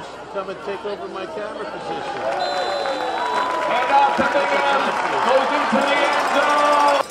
Bruce, come and take over my camera position. And off to Big M, goes into the end zone.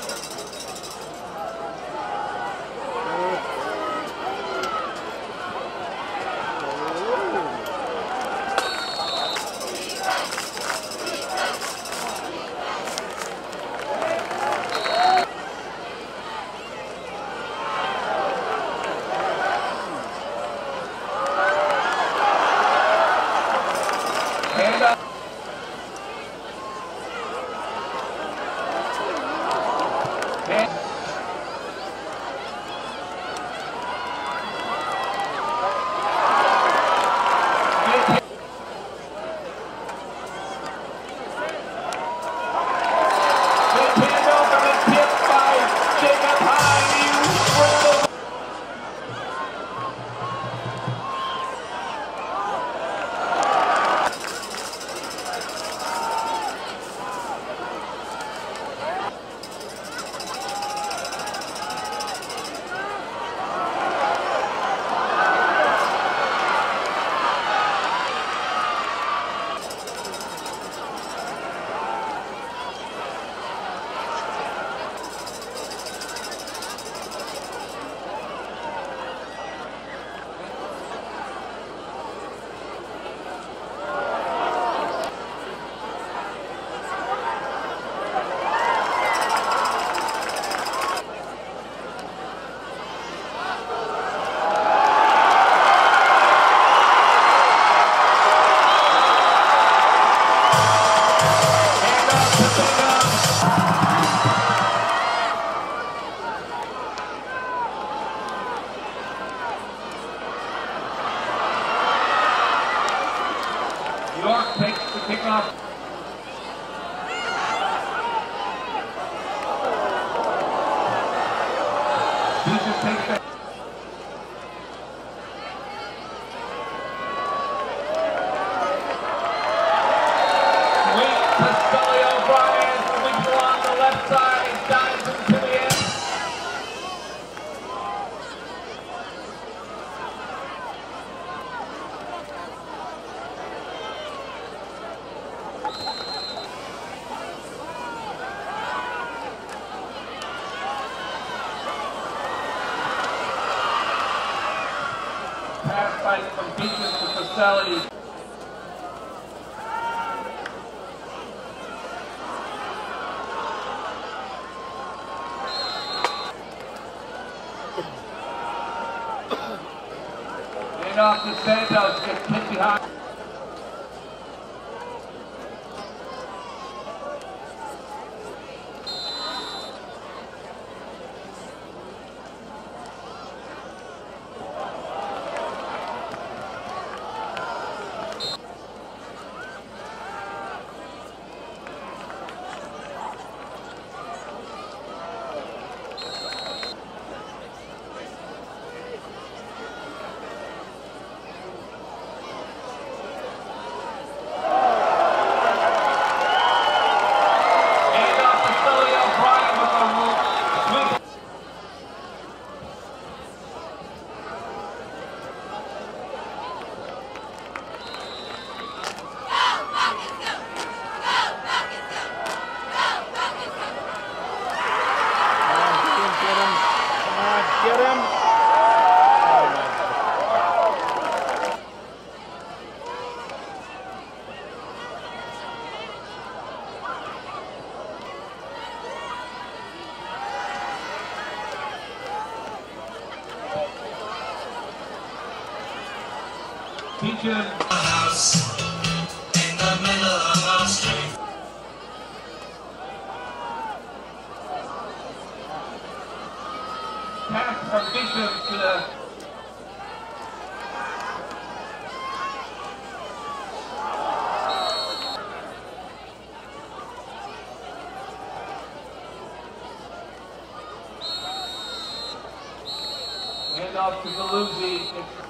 York takes the kickoff. Houston takes the sweep to Sully O'Brien, sweeps along the left side, dives into the end. Pass fight from Beacon to Pacelli. And off to Santos, gets hit behind. Get him. Beacon house in the middle of our street. Pass from Beacon to the hand off to Galuzzi.